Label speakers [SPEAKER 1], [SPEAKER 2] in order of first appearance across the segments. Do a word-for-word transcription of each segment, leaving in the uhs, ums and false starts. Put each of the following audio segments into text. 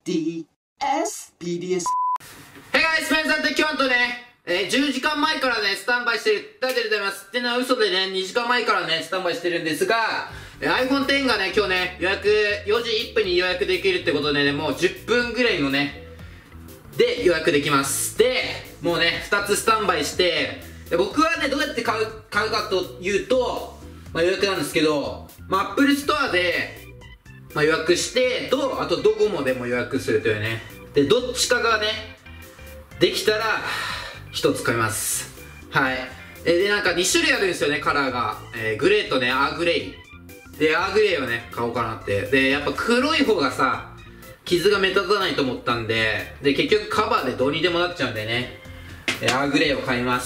[SPEAKER 1] ディーエス ピーディーエス。
[SPEAKER 2] Hey guys、スペンサーって今日とね、えー、じゅうじかんまえからね、スタンバイしてる、タイトルでございます。ってのは嘘でね、にじかんまえからね、スタンバイしてるんですが、えー、アイフォンテン がね、今日ね、予約、よじいっぷんに予約できるってことでね、もうじゅっぷんぐらいのね、で予約できます。で、もうね、ふたつスタンバイして、で僕はね、どうやって買う、買うかというと、まあ、予約なんですけど、まあ、Apple Store で、まあ、予約してと、あとドコモでも予約するというね。で、どっちかがね、できたら、一つ買います。はい。えで、なんかにしゅるいあるんですよね、カラーが。えー、グレーとね、アーグレイ。で、アーグレイをね、買おうかなって。で、やっぱ黒い方がさ、傷が目立たないと思ったんで、で、結局カバーでどうにでもなっちゃうんでね、えー、アーグレイを買います。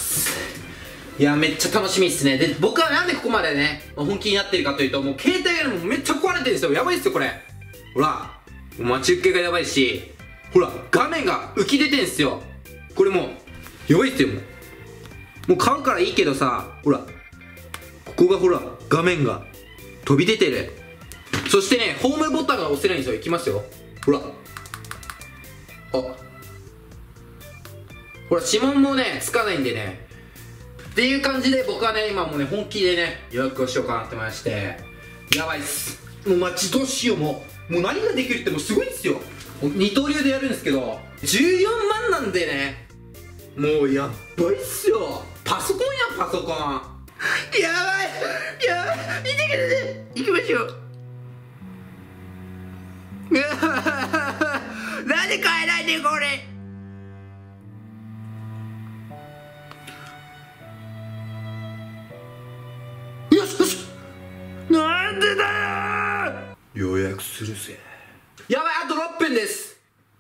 [SPEAKER 2] いや、めっちゃ楽しみっすね。で、僕はなんでここまでね、本気になってるかというと、もう携帯がもうめっちゃ壊れてるんですよ。やばいっすよ、これ。ほら、もう待ち受けがやばいし、ほら、画面が浮き出てんすよ。これもう、やばいっすよ、もう。もう買うからいいけどさ、ほら、ここがほら、画面が飛び出てる。そしてね、ホームボタンが押せないんですよ。いきますよ。ほら。あ。ほら、指紋もね、つかないんでね。っていう感じで僕はね、今もうね、本気でね、予約をしようかなって思いまして、やばいっす。もう待ちどうしよう、もう。もう何ができるってもうすごいっすよ。二刀流でやるんですけど、じゅうよんまんなんでね、もうやっばいっすよ。パソコンや、パソコン。やばい、やばい、見てください。行きましょう。なんで買えないねん、これ。よしよし、なんでだよ。予約するぜ。やばい、あとろっぷんです。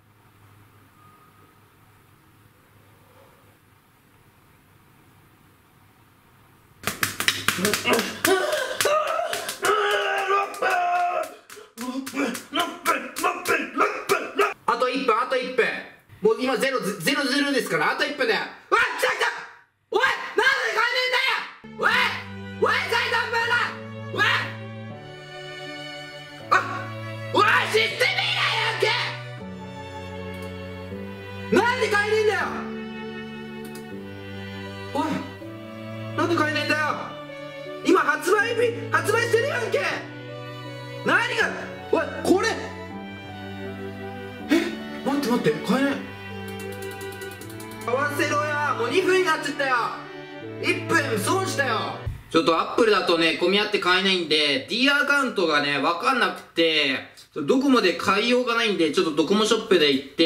[SPEAKER 2] あといっぷん、あといっぷん。もう今ゼロ、ゼロゼロですから、あといっぷんだよ。うわっ、来た来た。おい、なんで買えねえんだよ。おいおい、財団分だ。おいあ、おい、システム以外やんけ。なんで買えねえんだよ。おい、なんで買えねえんだよ。今発売日、発売してるやんけ。何が、おい、これ待って待って、買えない。買わせろよ。もうにふんになっちゃったよ。いっぷん損したよ。ちょっとアップルだとね、混み合って買えないんで D アカウントがね、わかんなくて、ドコモで買いようがないんで、ちょっとドコモショップで行って、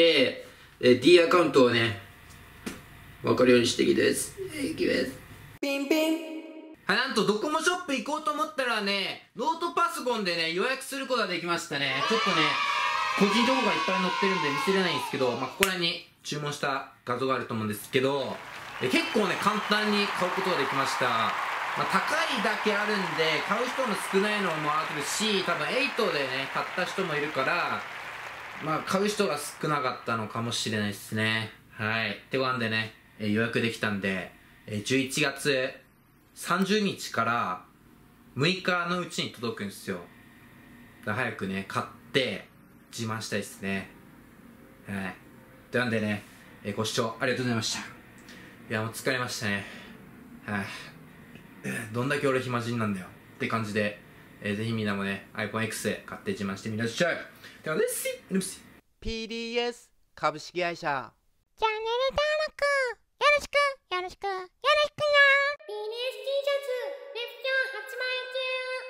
[SPEAKER 2] え D アカウントをね、わかるようにしてきです。いきます。ピンピン。はい、なんとドコモショップ行こうと思ったらね、ノートパソコンでね、予約することができましたね。ちょっとね、個人情報がいっぱい載ってるんで見せれないんですけど、まあ、ここら辺に注文した画像があると思うんですけど、え結構ね、簡単に買うことができました。まあ、高いだけあるんで、買う人も少ないのもあるし、多分エイトでね、買った人もいるから、まあ、買う人が少なかったのかもしれないですね。はい。ってことなんでね、え予約できたんで、えじゅういちがつさんじゅうにちからむいかのうちに届くんですよ。だから早くね、買って、自慢したいですね。はい。というわけでね、えー、ご視聴ありがとうございました。いや、もう疲れましたね。はい。どんだけ俺暇人なんだよって感じで、えー、ぜひみんなもね、アイフォンエックス 買って自慢してみらっしゃい。では、レッシー
[SPEAKER 3] ピーディーエス 株式会社
[SPEAKER 4] チャンネル登録よろしくよろしくよろしく